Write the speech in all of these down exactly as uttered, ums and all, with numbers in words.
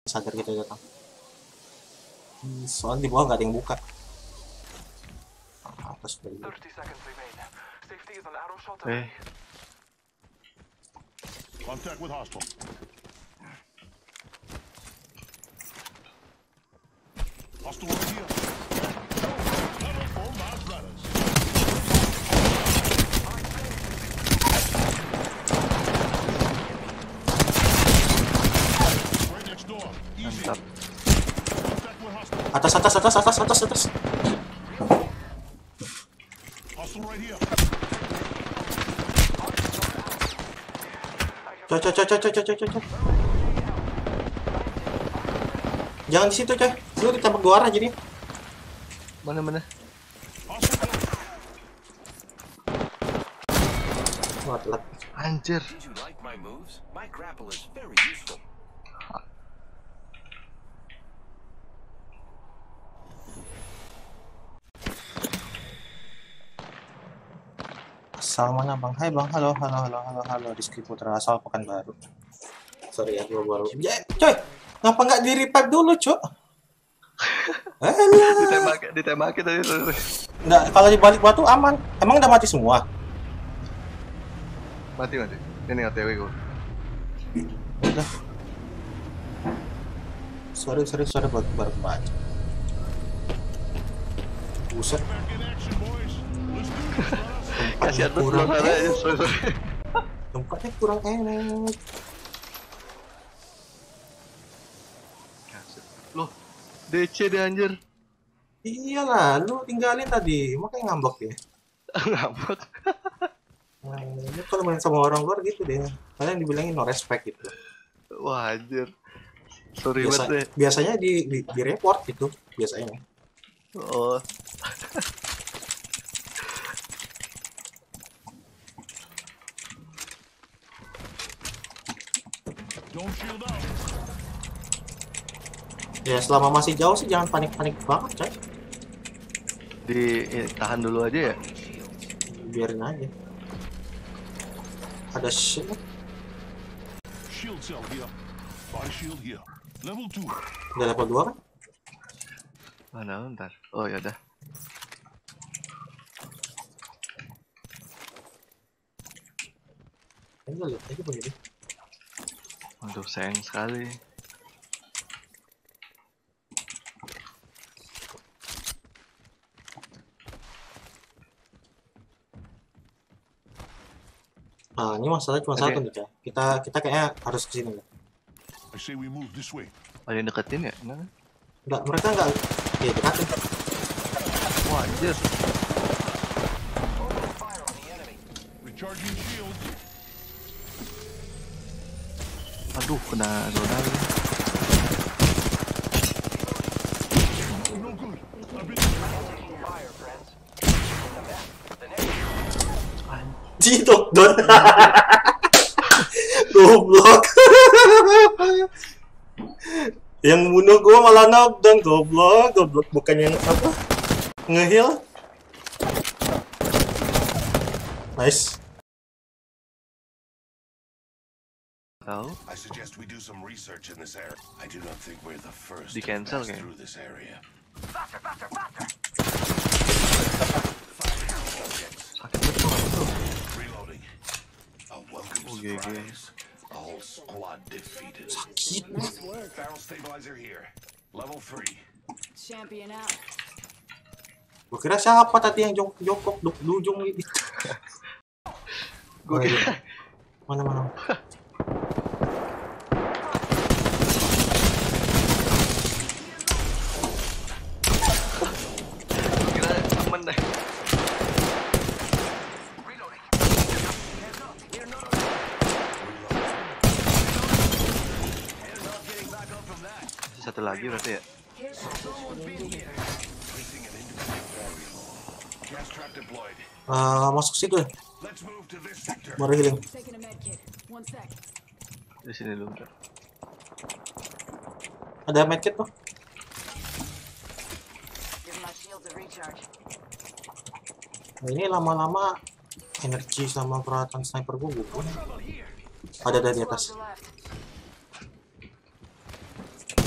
sadar kita datang. Soalnya di bawah nggak ada yang buka. Atas dari Eh, Contact with hostile. Hostile right here. Cover for my brothers. Right next door. Easy. mantap. Contact with hostile. atas atas atas atas atas atas. Hostile right here. Coy coy coy coy coy coy coy coy. Jangan di situ coy. Lu ditembak dua arah jadi. Mana mana? Hostile. Wah telat. Anjir. Did you like my moves? My grapple is very useful. Asal mana bang? Hai bang, halo halo halo halo halo. Rizky Putra asal Pekanbaru. Sorry ya, gua baru. Ya, coy, ngapa nggak di revive dulu, cok? Alah. Ditembak, ditembak tadi. Nggak, kalau di balik batu aman. Emang udah mati semua? Mati mati. Ini O T W gua. Udah. Sorry sorry sorry baru baru baca. Buset. Back in action, boys. Let's do this, brothers. Kasihan tuh kurang belum ada aja. enak. Sorry sorry. Tempatnya kurang enak. Loh, D C deh anjir. Iyalah, lu tinggalin tadi, makanya ngambek ya. Ngambek. Nah, ini kalau main sama orang luar gitu deh. Kalian dibilangin no respect gitu. Wah anjir. Sorry Biasa, banget deh. biasanya di, di, di report gitu biasanya. Oh. Don't shield out. Ya selama masih jauh sih jangan panik-panik banget, coy. Di eh, tahan dulu aja ya. Biarin aja. Ada shield. Shield cell here. Body shield here. Level two. Udah level dua kan? Mana ntar? Oh ya udah. Ini lihat aja begini. Aduh sayang sekali. Nah, ini masalah cuma Oke. satu nih, coy. Kita kita kayaknya harus kesini nih. I say we move this way. Ada yang deketin ya? Nah. Enggak, mereka enggak. Ya, dekatin. Wah anjir. Recharging shield. Aduh kena zona lagi. No good. I've been Fire, friends. Cito, don. Goblok. Yang bunuh gua malah knockdown, goblok, goblok bukan yang apa? Nge-heal. Nice. Tahu? I suggest we do some research in this area. I do not think we're the first Di to cancel pass kayaknya. through this area. Sakit betul tuh. Reloading. A welcome Oh, G G. surprise. A whole squad defeated. Sakit. Nice work. Barrel stabilizer here. Level three. Champion out. Gua kira siapa tadi yang jongkok jongkok du dujung ini. Gue kira Mana mana. gue kira temen deh. Masih satu lagi berarti ya? Placing an independent variable. Gas trap deployed. Ah, masuk situ ya. Let's move to this sector. Baru healing. Taking a med kit. One sec. Di sini dulu. Bentar. Ada medkit tuh. Give my shields a recharge. Nah, ini lama-lama energi sama peralatan sniper gua gugur. Ada ada di atas. Close to left.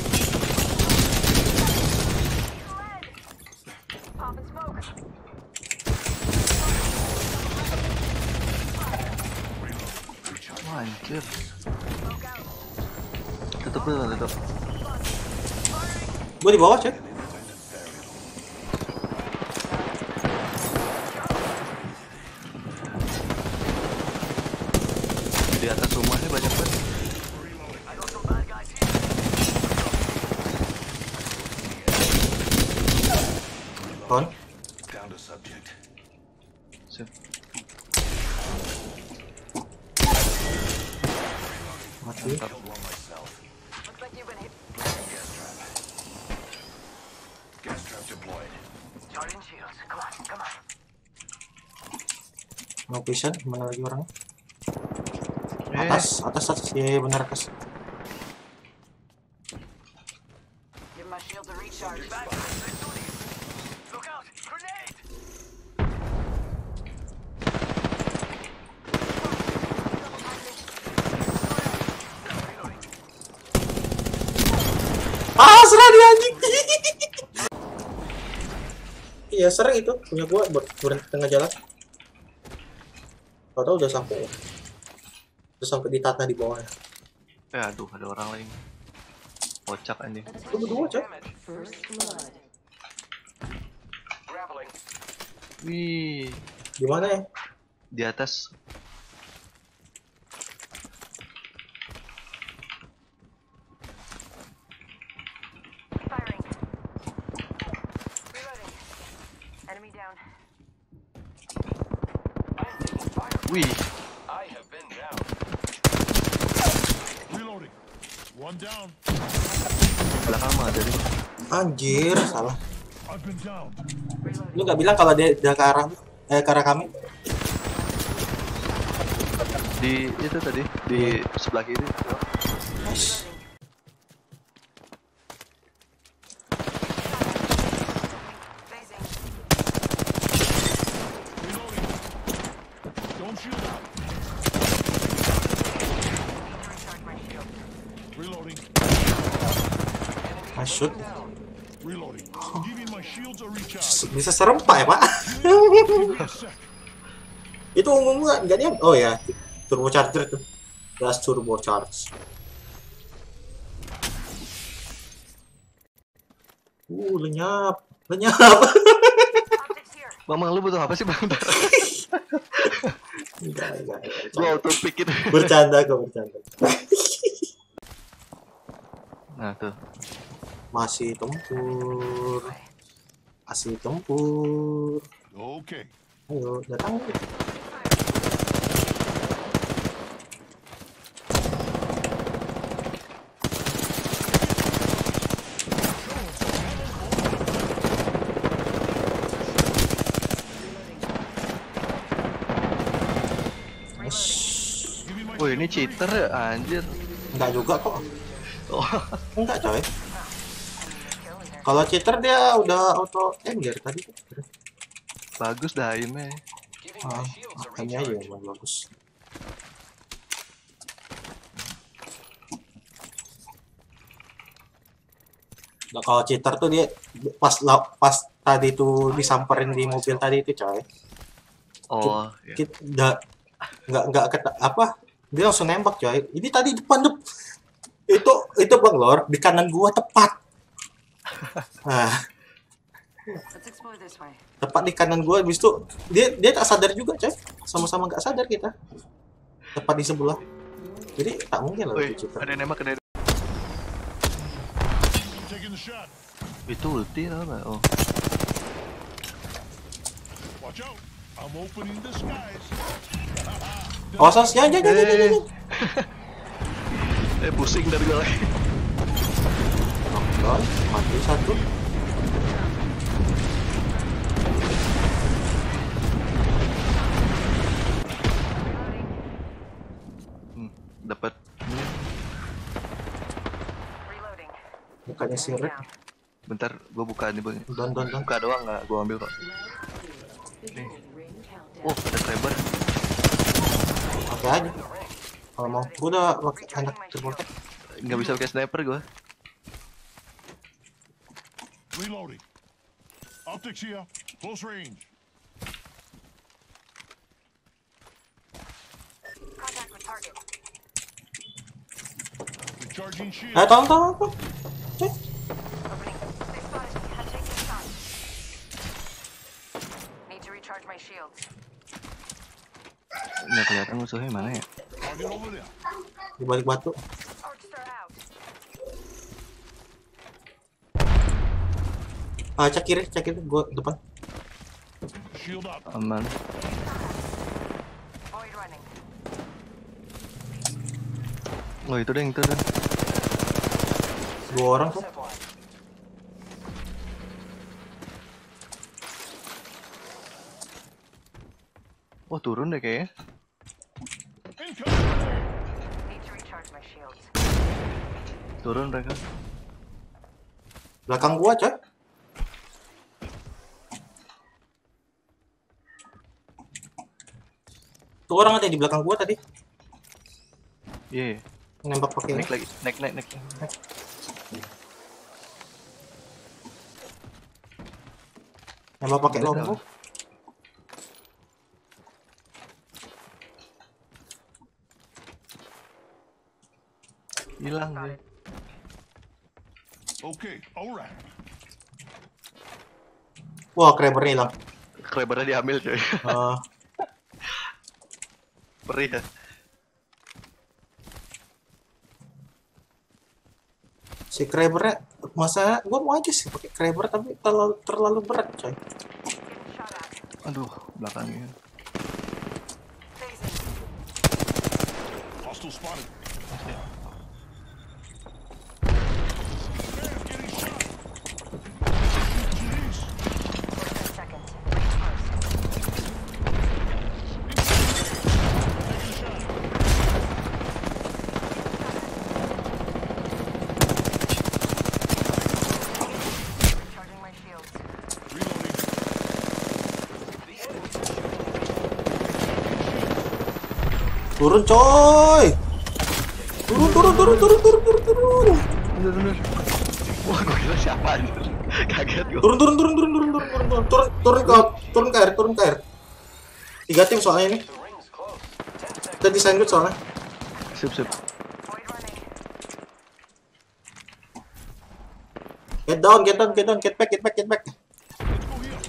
Anjir. Tutup dulu, tutup. Gue di bawah coy. Di atas rumahnya banyak banget. Kon. Down to subject. Sip. Mati. Killed one myself. Looks like you've been hit. Gas trap. Gas trap deployed. Charging shields. Come on, come on. No vision, mana lagi orangnya? Eh, Atas, atas, atas. Iya, iya, benar atas. Give my shield a recharge. Look out! Grenade! Ah, serah dia anjing. Iya, sering itu punya gua ber berhenti tengah jalan. Kau tahu udah sampai, udah sampai di tata di bawahnya. eh aduh ada orang lain. Kocak anjing. Lu berdua coy. First blood. Grappling. Wih, Di mana ya? di atas. Firing. Reloading. Enemy down. Wih, I have been down. Reloading. One down. belakang mah ada nih. Anjir, salah. I've been down. Lu gak bilang kalau dia dia ke arah eh ke arah kami? Di itu tadi di sebelah kiri. Nice. Phasing. Reloading. Don't shoot out. Recharge my shield. Reloading. Nice shoot. Reloading. Giving my shields a recharge. Bisa serempak ya, Pak? Give me a sec. Itu umum nggak? Nggak dia? Oh ya, turbo charger tuh. Gas turbo charge. Uh, lenyap, lenyap. Optics here. Mamang lu butuh apa sih bang? Enggak, enggak, enggak. Gua auto pick itu. Bercanda kok, bercanda. Nah tuh. Masih tempur. Masih tempur. Okay. Ayo, datang. Giving my Oh ini cheater ya anjir. Enggak juga kok. Oh, Enggak, coy. Kalau cheater dia udah auto aim dari tadi. bagus dah aimnya. Ah, aimnya aja yang bagus. Nah, kalau cheater tuh dia pas la- pas tadi tuh disamperin di mobil tadi itu, coy. Oh, iya. Kita nggak nggak nggak keta, apa dia langsung nembak, coy. Ini tadi depan dep itu itu Bang Lor di kanan gua tepat. Nah, Let's explore this way. tepat di kanan gua, habis itu dia dia tak sadar juga, coy. Sama-sama nggak sadar kita. Tepat di sebelah. Jadi tak mungkin lah Wih, itu cheater. ada yang nembak ada. taking the shot. Itu ulti tau nggak? Oh, Watch out. I'm opening the skies. Awas, awas, jangan, jangan, jangan, jangan, jangan. eh pusing dari gue lagi. Knockdown, mati satu. Hmm, dapat. Reloading. Mukanya si Red. Bentar, gue buka nih bang. Don, don, don. Buka doang nggak? Gue ambil kok. Nih. Oh, ada cyber. Pakai aja. Kalau mau, gua udah pakai anak turbo. Nggak bisa pakai sniper gue. Reloading. Optics here. Close range. Contact with target. Recharging shield. Eh, tolong, tolong, tolong. Eh, Opening. They spotted me. Had to take this shot. Need to recharge my shields. Nggak kelihatan musuhnya mana ya? Target over there. di balik batu. Arcstar out. Ah, cek kiri, cek kiri, gua depan. Shield up. Aman. Void running. Oh itu deh, itu deh. Dua orang tuh. Oh turun deh kayaknya. Incoming. Need to recharge my shields. Turun mereka. Belakang gua, coy. Tuh orang ada di belakang gua tadi. Iya. Yeah. Nembak pakai ini. Naik lagi, naik naik naik. Nembak pakai Udah longbow. Hilang deh. Okay, alright. Wah, Krabernya hilang. Krabernya diambil coy. Eh, Perih ya. si Krabernya, masa gua mau aja sih pakai Kraber tapi terlalu terlalu berat, coy. Getting shot at. Aduh, belakangnya. Phasing. Hostile spotted. Masih. Man, getting shot. Jeez. forty seconds. Reinforce. Recharging my shields. Reloading. Turun, coy. Turun, turun, turun, turun, turun, turun, turun. Bener bener. Wah, gue kira siapa anjir. Kaget gue. Turun, turun, turun, turun, turun, turun, turun, turun, turun, turun ke, turun ke air, turun ke air. Tiga tim soalnya ini. Kita desain good soalnya. Sip sip. Void running. Get down, get down, get down, get back, get back, get back. Let's go here.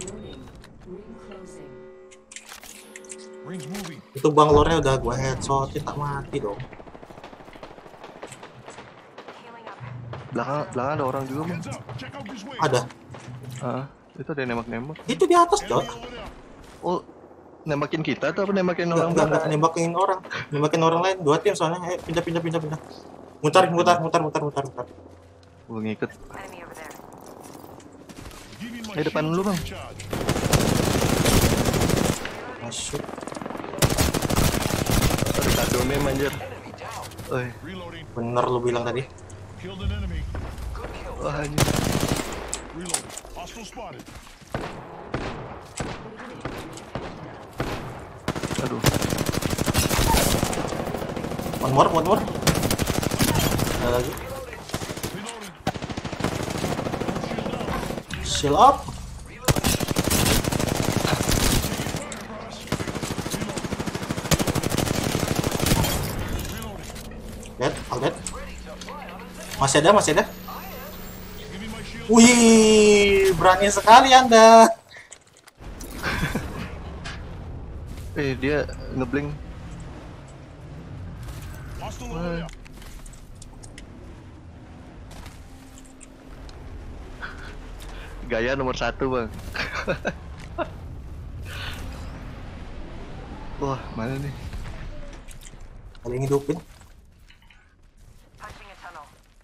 Rings moving. Itu banglornya udah gua headshotin, tak mati dong. Healing up. Belakang belakang ada orang juga bang. Heads up. Check out this way. Ada. Ah, itu ada yang nembak-nembak. Itu di atas, Enemy coy. over there. Oh, nembakin kita atau apa nembakin Enggak, orang enggak, enggak belakang? nembakin orang. Nembakin orang lain, dua tim soalnya. Ayo, pindah, pindah, pindah, pindah. Mutar, mutar, mutar, mutar, mutar, mutar. Gue ngikut. Enemy over there. Giving my Eh, depan shields lu, a Bang. recharge. Masuk. Ada kadone manjir. Oi, Reloading. Bener lu bilang tadi. Killed an enemy. wah anjir. Reloading. Hostile spotted. Aduh. One more, one more. Ada lagi. Reloading. Shield out. Shield up. Dead, all dead. Masih ada, masih ada. Giving my shield. Wih, berani sekali Anda. Eh, dia ngeblink. Hostile over there. Gaya nomor satu bang. Wah, mana nih? Ada yang hidupin. Punching a tunnel.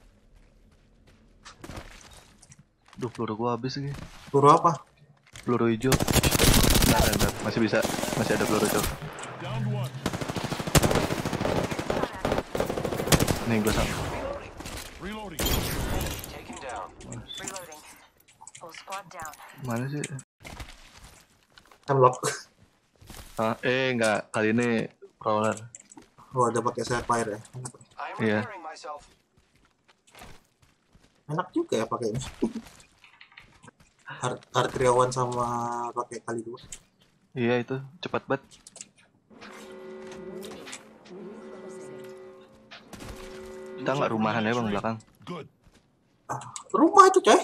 Duh, peluru gua habis lagi. Peluru apa? Peluru hijau. Bentar, bentar. Masih bisa. Masih ada peluru hijau. Down one. Nih, gua sama. Reloading. Reloading. Full squad down. Mana sih? Hemlock. Ah, eh, enggak. Kali ini prowler. Oh, ada pakai sapphire ya. Enak, Iya. enak juga ya pakai ini. Ar Artriawan sama pakai kali dua. Iya, itu. Cepat banget. Kita nggak rumahan ya bang belakang. Good. Rumah itu coy.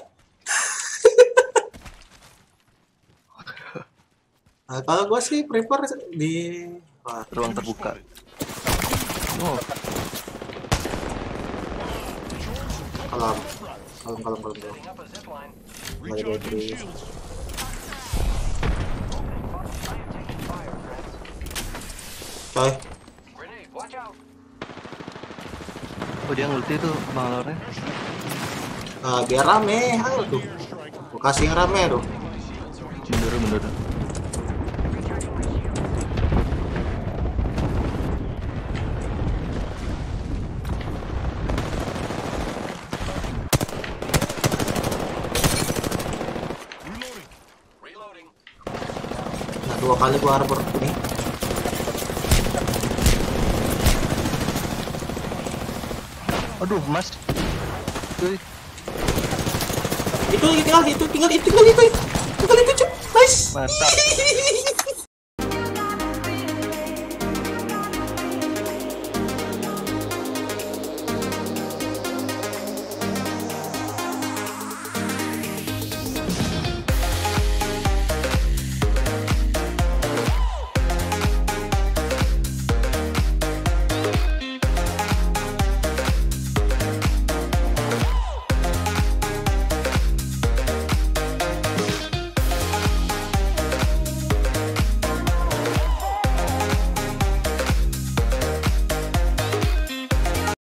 Nah, kalau gua sih prefer di wah, Ruang terbuka. Oh, kalem, kalem, kalem, kalem, kalem. Balik Recharging lagi. shields. Coy, oh dia ngulti tuh bang Lornya. nah, biar rame, ayo tuh. Gua kasih yang rame tuh. Mundur mundur. Reloading. Nah, dua kali gua harbor ini. Aduh mas. Cuy. Itu tinggal itu tinggal itu tinggal itu tinggal itu cuy. Nice. Mantap.